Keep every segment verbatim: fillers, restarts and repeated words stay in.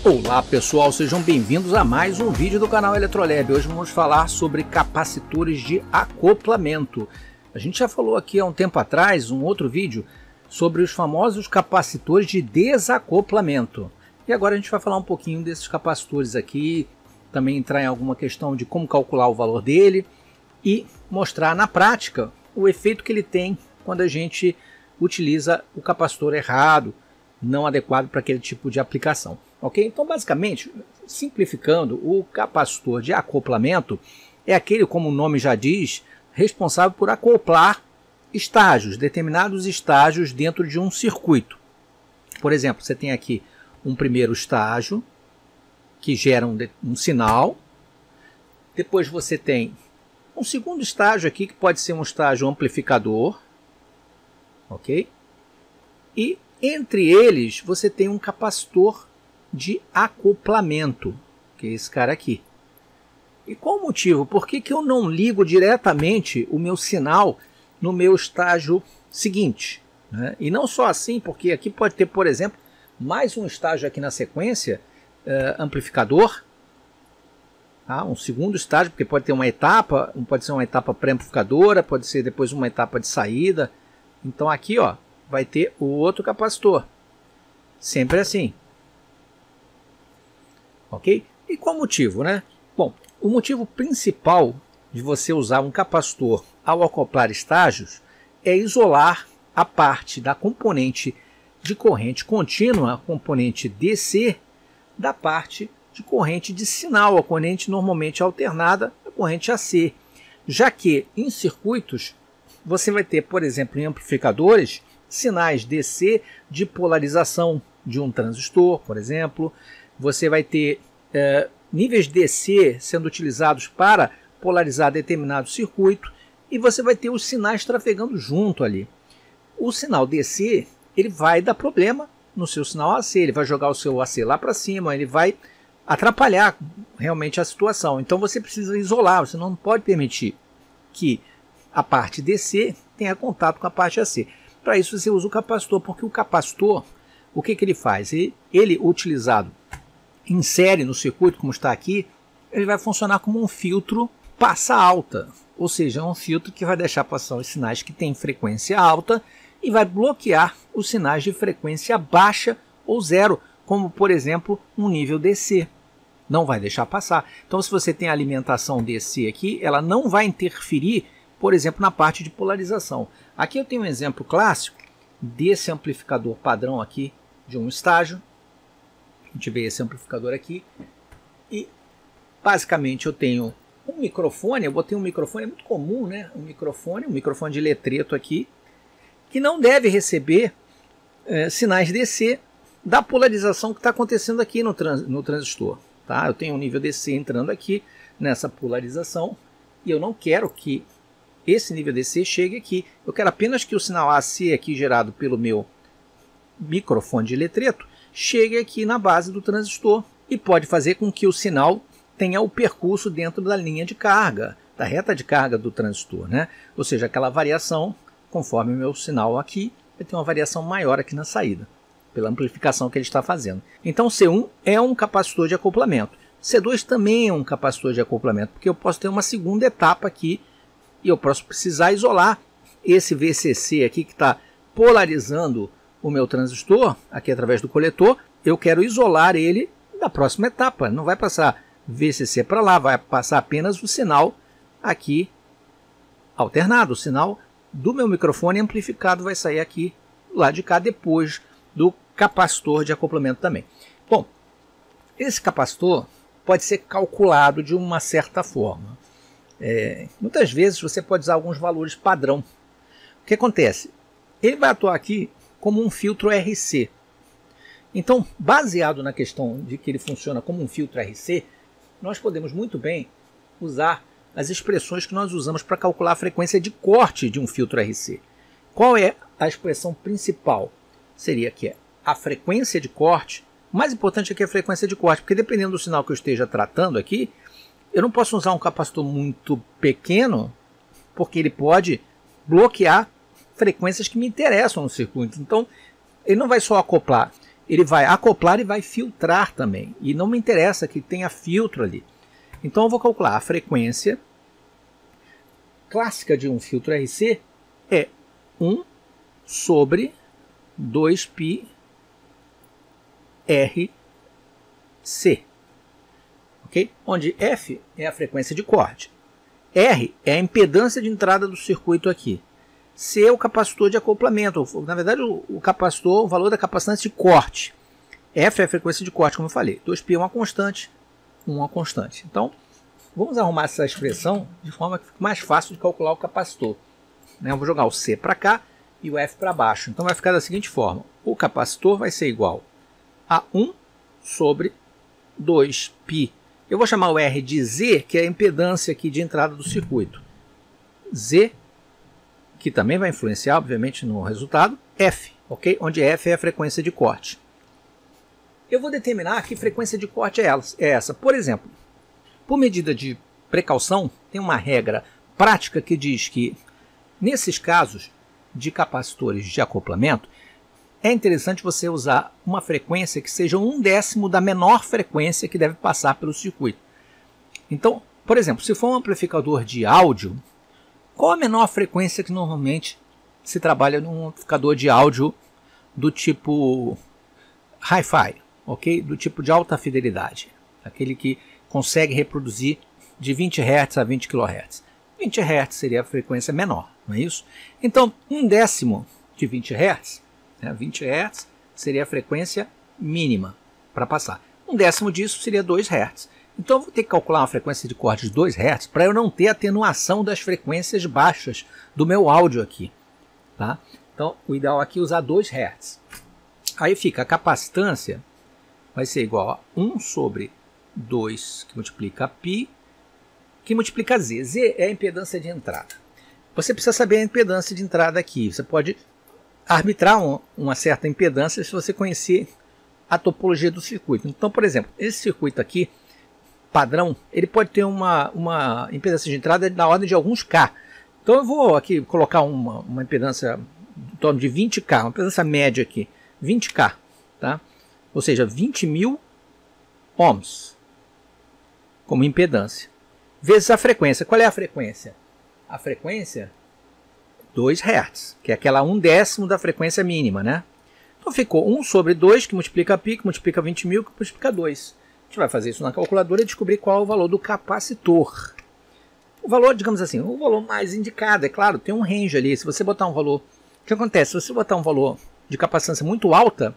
Olá pessoal, sejam bem-vindos a mais um vídeo do canal Eletrolab. Hoje vamos falar sobre capacitores de acoplamento. A gente já falou aqui há um tempo atrás, um outro vídeo, sobre os famosos capacitores de desacoplamento. E agora a gente vai falar um pouquinho desses capacitores aqui, também entrar em alguma questão de como calcular o valor dele e mostrar na prática o efeito que ele tem quando a gente utiliza o capacitor errado, não adequado para aquele tipo de aplicação. Ok? Então, basicamente, simplificando, o capacitor de acoplamento é aquele, como o nome já diz, responsável por acoplar estágios, determinados estágios dentro de um circuito. Por exemplo, você tem aqui um primeiro estágio que gera um, um sinal. Depois você tem um segundo estágio aqui que pode ser um estágio amplificador. Ok? E entre eles você tem um capacitor de acoplamento, que é esse cara aqui. E qual o motivo? Por que que eu não ligo diretamente o meu sinal no meu estágio seguinte? Né? E não só assim, porque aqui pode ter, por exemplo, mais um estágio aqui na sequência, uh, amplificador. Tá? Um segundo estágio, porque pode ter uma etapa, pode ser uma etapa pré-amplificadora, pode ser depois uma etapa de saída. Então aqui ó, vai ter o outro capacitor. Sempre assim. Ok? E qual o motivo, né? Bom, o motivo principal de você usar um capacitor ao acoplar estágios é isolar a parte da componente de corrente contínua, a componente D C, da parte de corrente de sinal, a corrente normalmente alternada, a corrente A C. Já que em circuitos você vai ter, por exemplo, em amplificadores, sinais D C de polarização de um transistor, por exemplo. Você vai ter é, níveis D C sendo utilizados para polarizar determinado circuito e você vai ter os sinais trafegando junto ali. O sinal D C ele vai dar problema no seu sinal A C, ele vai jogar o seu A C lá para cima, ele vai atrapalhar realmente a situação. Então você precisa isolar, você não pode permitir que a parte D C tenha contato com a parte A C. Para isso você usa o capacitor, porque o capacitor, o que, que ele faz? Ele, ele utilizado em série no circuito, como está aqui, ele vai funcionar como um filtro passa alta, ou seja, é um filtro que vai deixar passar os sinais que têm frequência alta e vai bloquear os sinais de frequência baixa ou zero, como por exemplo um nível D C. Não vai deixar passar. Então se você tem alimentação D C aqui, ela não vai interferir, por exemplo, na parte de polarização. Aqui eu tenho um exemplo clássico desse amplificador padrão aqui de um estágio. A gente vê esse amplificador aqui e basicamente eu tenho um microfone, eu botei um microfone, é muito comum, né? Um microfone, um microfone de letreto aqui, que não deve receber é, sinais D C da polarização que está acontecendo aqui no, trans, no transistor. Tá? Eu tenho um nível D C entrando aqui nessa polarização e eu não quero que esse nível D C chegue aqui. Eu quero apenas que o sinal A C aqui gerado pelo meu microfone de letreto chegue aqui na base do transistor e pode fazer com que o sinal tenha o percurso dentro da linha de carga, da reta de carga do transistor, né? Ou seja, aquela variação, conforme o meu sinal aqui, vai ter uma variação maior aqui na saída, pela amplificação que ele está fazendo. Então C um é um capacitor de acoplamento. C dois também é um capacitor de acoplamento, porque eu posso ter uma segunda etapa aqui e eu posso precisar isolar esse V C C aqui que está polarizando o meu transistor, aqui através do coletor. Eu quero isolar ele da próxima etapa. Não vai passar V C C para lá, vai passar apenas o sinal aqui alternado. O sinal do meu microfone amplificado vai sair aqui lá de cá depois do capacitor de acoplamento também. Bom, esse capacitor pode ser calculado de uma certa forma. É, muitas vezes você pode usar alguns valores padrão. O que acontece? Ele vai atuar aqui como um filtro R C. Então, baseado na questão de que ele funciona como um filtro R C, nós podemos muito bem usar as expressões que nós usamos para calcular a frequência de corte de um filtro R C. Qual é a expressão principal? Seria que é a frequência de corte. O mais importante aqui é a frequência de corte, porque dependendo do sinal que eu esteja tratando aqui, eu não posso usar um capacitor muito pequeno, porque ele pode bloquear frequências que me interessam no circuito. Então, ele não vai só acoplar, ele vai acoplar e vai filtrar também. E não me interessa que tenha filtro ali. Então eu vou calcular a frequência clássica de um filtro R C é um sobre dois π R C. Okay? Onde F é a frequência de corte. R é a impedância de entrada do circuito aqui. C é o capacitor de acoplamento. Na verdade, o, o capacitor, o valor da capacitância de corte. F é a frequência de corte, como eu falei. dois π é uma constante, um é uma constante. Então, vamos arrumar essa expressão de forma que fique mais fácil de calcular o capacitor. Eu vou jogar o C para cá e o F para baixo. Então, vai ficar da seguinte forma. O capacitor vai ser igual a um sobre dois π. Eu vou chamar o R de Z, que é a impedância aqui de entrada do circuito. Z, que também vai influenciar, obviamente, no resultado. F, ok? Onde F é a frequência de corte. Eu vou determinar que frequência de corte é essa. Por exemplo, por medida de precaução, tem uma regra prática que diz que, nesses casos de capacitores de acoplamento, é interessante você usar uma frequência que seja um décimo da menor frequência que deve passar pelo circuito. Então, por exemplo, se for um amplificador de áudio, qual a menor frequência que normalmente se trabalha num amplificador de áudio do tipo hi-fi, ok? Do tipo de alta fidelidade, aquele que consegue reproduzir de vinte hertz a vinte quilohertz. vinte hertz seria a frequência menor, não é isso? Então, um décimo de vinte hertz, né, vinte hertz seria a frequência mínima para passar. Um décimo disso seria dois hertz. Então, eu vou ter que calcular uma frequência de corte de dois hertz para eu não ter atenuação das frequências baixas do meu áudio aqui. Tá? Então, o ideal aqui é usar dois hertz. Aí fica a capacitância, vai ser igual a um sobre dois, que multiplica π, que multiplica Z. Z é a impedância de entrada. Você precisa saber a impedância de entrada aqui. Você pode arbitrar um, uma certa impedância se você conhecer a topologia do circuito. Então, por exemplo, esse circuito aqui, padrão, ele pode ter uma, uma impedância de entrada na ordem de alguns K. Então eu vou aqui colocar uma, uma impedância em torno de vinte K, uma impedância média aqui, vinte K, tá? Ou seja, vinte mil ohms como impedância, vezes a frequência. Qual é a frequência? A frequência, dois hertz, que é aquela um décimo da frequência mínima, né? Então ficou um sobre dois, que multiplica π, que multiplica vinte mil, que multiplica dois. A gente vai fazer isso na calculadora e descobrir qual é o valor do capacitor. O valor, digamos assim, o valor mais indicado, é claro, tem um range ali. Se você botar um valor... O que acontece? Se você botar um valor de capacitância muito alta,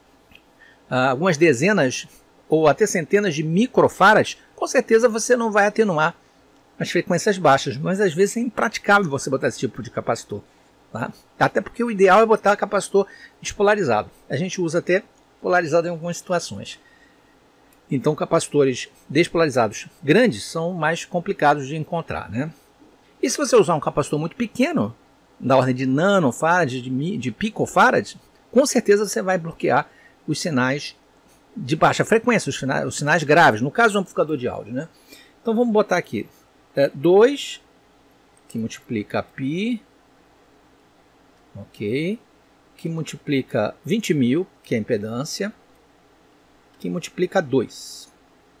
algumas dezenas ou até centenas de microfarads, com certeza você não vai atenuar as frequências baixas, mas às vezes é impraticável você botar esse tipo de capacitor. Tá? Até porque o ideal é botar capacitor despolarizado. A gente usa até polarizado em algumas situações. Então, capacitores despolarizados grandes são mais complicados de encontrar, né? E se você usar um capacitor muito pequeno, da ordem de nanofarads, de, de picofarads, com certeza você vai bloquear os sinais de baixa frequência, os sinais, os sinais graves, no caso do amplificador de áudio, né? Então, vamos botar aqui é, dois, que multiplica π, ok, que multiplica vinte mil, que é a impedância, que multiplica dois.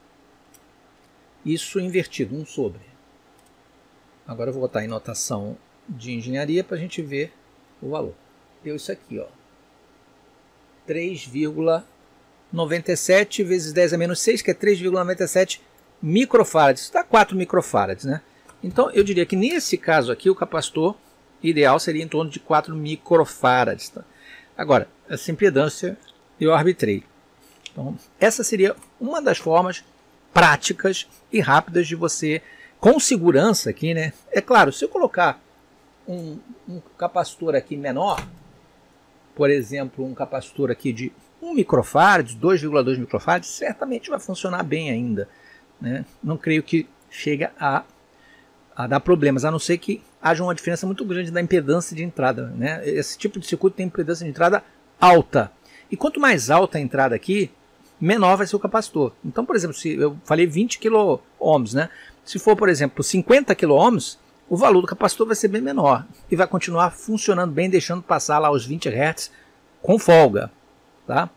Isso invertido, um sobre. Agora eu vou botar em notação de engenharia para a gente ver o valor. Deu isso aqui, ó. três vírgula noventa e sete vezes dez a menos seis, que é três vírgula noventa e sete microfarads. Isso dá quatro microfarads, né? Então eu diria que nesse caso aqui o capacitor ideal seria em torno de quatro microfarads. Tá? Agora, essa impedância eu arbitrei. Então, essa seria uma das formas práticas e rápidas de você, com segurança aqui, né? É claro, se eu colocar um, um capacitor aqui menor, por exemplo, um capacitor aqui de um microfarad, dois vírgula dois microfarads, certamente vai funcionar bem ainda, né? Não creio que chegue a, a dar problemas, a não ser que haja uma diferença muito grande da impedância de entrada, né? Esse tipo de circuito tem impedância de entrada alta. E quanto mais alta a entrada aqui, menor vai ser o capacitor. Então, por exemplo, se eu falei vinte quilo ohms, né? Se for, por exemplo, cinquenta quilo ohms, o valor do capacitor vai ser bem menor e vai continuar funcionando bem, deixando passar lá os vinte hertz com folga, tá?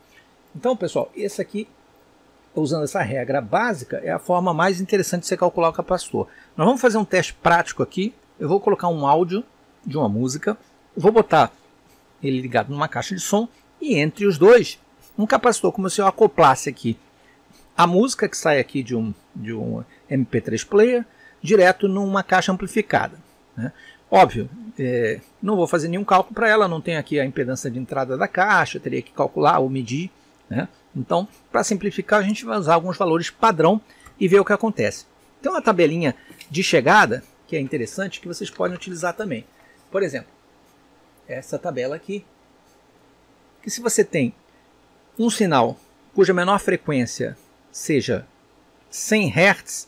Então, pessoal, esse aqui, usando essa regra básica, é a forma mais interessante de você calcular o capacitor. Nós vamos fazer um teste prático aqui. Eu vou colocar um áudio de uma música, vou botar ele ligado numa caixa de som e entre os dois um capacitor, como se eu acoplasse aqui a música que sai aqui de um, de um M P três player direto numa caixa amplificada, né? Óbvio, é, não vou fazer nenhum cálculo para ela, não tenho aqui a impedância de entrada da caixa, teria que calcular ou medir, né? Então, para simplificar, a gente vai usar alguns valores padrão e ver o que acontece. Tem uma tabelinha de chegada que é interessante, que vocês podem utilizar também. Por exemplo, essa tabela aqui, que se você tem um sinal cuja menor frequência seja cem hertz,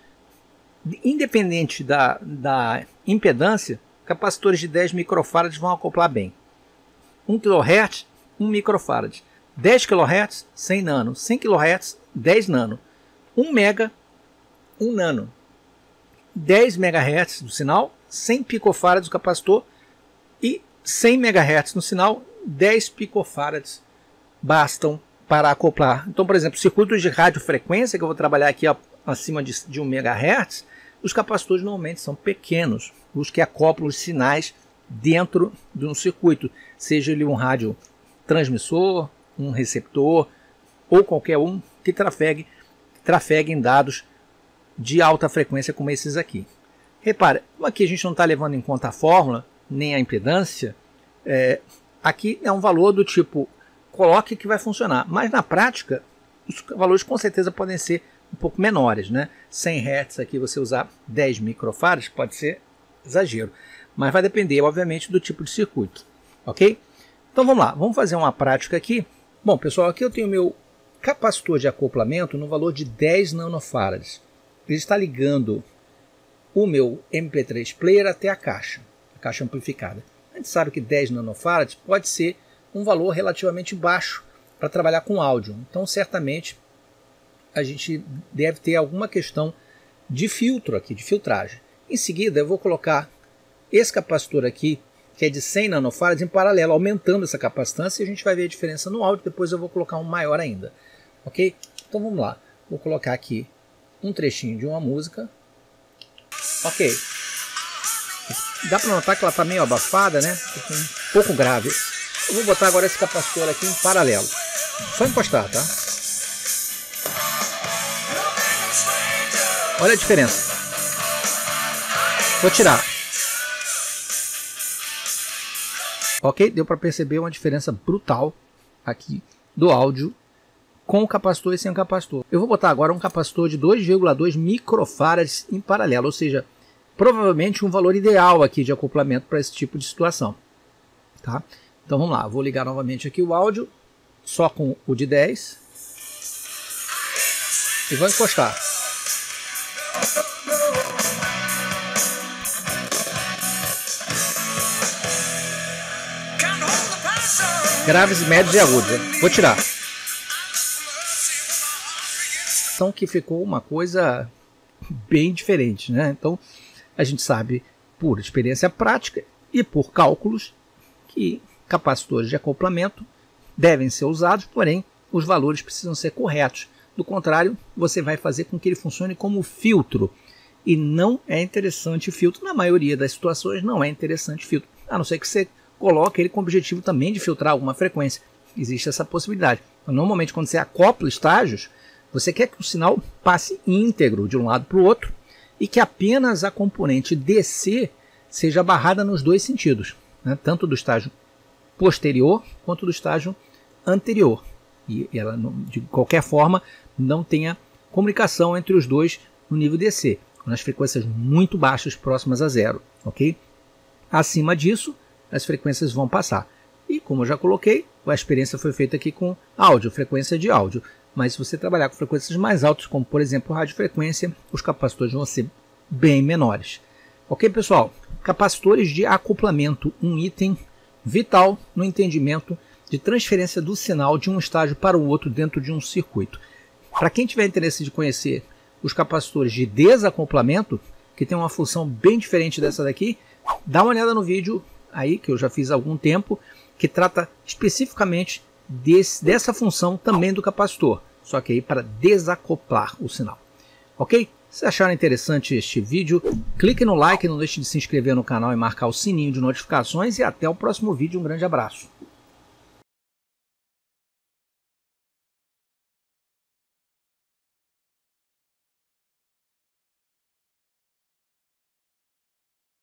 independente da, da impedância, capacitores de dez microfarads vão acoplar bem. um quilohertz, um microfarad. dez quilohertz, cem nano. cem quilohertz, dez nano. um mega, um nano. dez megahertz do sinal, cem picofarads do capacitor e cem megahertz no sinal, dez picofarads bastam para acoplar. Então, por exemplo, circuitos de radiofrequência, que eu vou trabalhar aqui ó, acima de, de um megahertz, os capacitores normalmente são pequenos, os que acoplam os sinais dentro de um circuito, seja ele um rádio transmissor, um receptor ou qualquer um que trafegue, trafegue em dados de alta frequência como esses aqui. Repare, aqui a gente não está levando em conta a fórmula, nem a impedância, é, aqui é um valor do tipo, coloque que vai funcionar, mas na prática os valores com certeza podem ser um pouco menores, né? cem hertz aqui você usar dez microfarads pode ser exagero, mas vai depender obviamente do tipo de circuito, ok? Então vamos lá, vamos fazer uma prática aqui. Bom pessoal, aqui eu tenho meu capacitor de acoplamento no valor de dez nanofarads. Ele está ligando o meu M P três player até a caixa, a caixa amplificada. A gente sabe que dez nanofarads pode ser um valor relativamente baixo para trabalhar com áudio. Então certamente a gente deve ter alguma questão de filtro aqui, de filtragem. Em seguida eu vou colocar esse capacitor aqui, que é de cem nanofarads, em paralelo, aumentando essa capacitância, e a gente vai ver a diferença no áudio. Depois eu vou colocar um maior ainda, ok? Então vamos lá, vou colocar aqui um trechinho de uma música, ok? Dá para notar que ela está meio abafada, né? Um pouco grave. Eu vou botar agora esse capacitor aqui em paralelo, só encostar, tá? Olha a diferença. Vou tirar. Ok? Deu para perceber uma diferença brutal aqui do áudio com o capacitor e sem o capacitor. Eu vou botar agora um capacitor de dois vírgula dois microfarads em paralelo, ou seja, provavelmente um valor ideal aqui de acoplamento para esse tipo de situação. Tá? Então vamos lá, vou ligar novamente aqui o áudio, só com o de dez. E vou encostar. Graves, médios e agudos. Vou tirar. Então que ficou uma coisa bem diferente, né? Então a gente sabe por experiência prática e por cálculos que capacitores de acoplamento devem ser usados, porém os valores precisam ser corretos. Do contrário, você vai fazer com que ele funcione como filtro. E não é interessante filtro. Na maioria das situações não é interessante filtro. A não ser que você coloque ele com o objetivo também de filtrar alguma frequência. Existe essa possibilidade. Então, normalmente quando você acopla estágios, você quer que o sinal passe íntegro de um lado para o outro e que apenas a componente D C seja barrada nos dois sentidos, né? Tanto do estágio posterior quanto do estágio anterior. E ela, de qualquer forma, não tenha comunicação entre os dois no nível D C, nas frequências muito baixas, próximas a zero. Ok? Acima disso, as frequências vão passar. E como eu já coloquei, a experiência foi feita aqui com áudio, frequência de áudio. Mas se você trabalhar com frequências mais altas, como por exemplo radiofrequência, os capacitores vão ser bem menores. Ok, pessoal? Capacitores de acoplamento, um item vital no entendimento de transferência do sinal de um estágio para o outro dentro de um circuito. Para quem tiver interesse de conhecer os capacitores de desacoplamento, que tem uma função bem diferente dessa daqui, dá uma olhada no vídeo aí, que eu já fiz há algum tempo, que trata especificamente desse, dessa função também do capacitor, só que aí para desacoplar o sinal. Ok? Se acharam interessante este vídeo, clique no like, não deixe de se inscrever no canal e marcar o sininho de notificações e até o próximo vídeo. Um grande abraço.